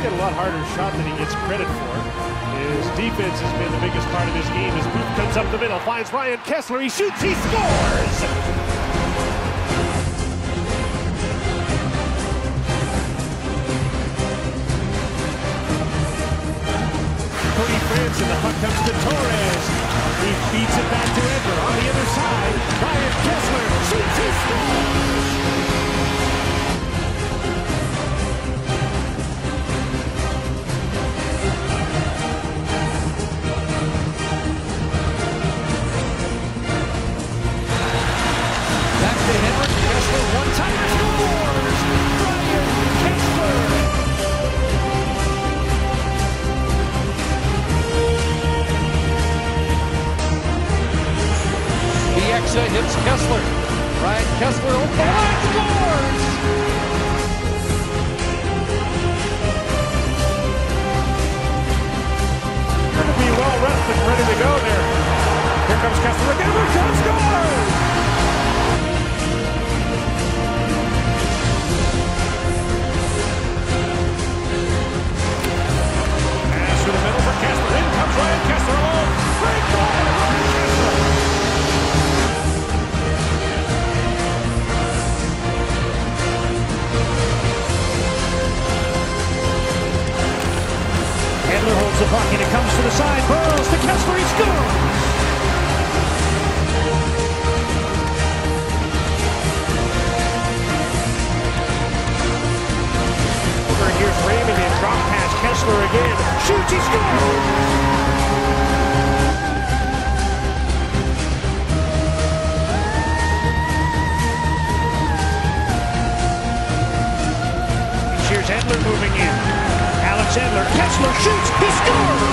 got a lot harder shot than he gets credit for. His defense has been the biggest part of his game. As Booth comes up the middle, finds Ryan Kesler. He shoots, he scores! Cody Franson, the puck comes to Torres. He beats it back to Edler. On the other side, Ryan Kesler shoots, he scores! Back to Henrik Kesler, one-timer scores! Ryan Kesler! Bieksa hits Kesler. Ryan Kesler over the line, scores! Going to be well rested, ready to go there. Here comes Kesler again, Marchand scores! Pass through the middle for Kesler. In comes Ryan Kesler alone. Great goal by Ryan Kesler! Edler holds the puck and it comes to the side. Burrows to Kesler, he scores! Over here's Raymond and drop pass Kesler again. Shoots, he scores! Here's Edler moving in. Alex Edler, Kesler shoots, he scores!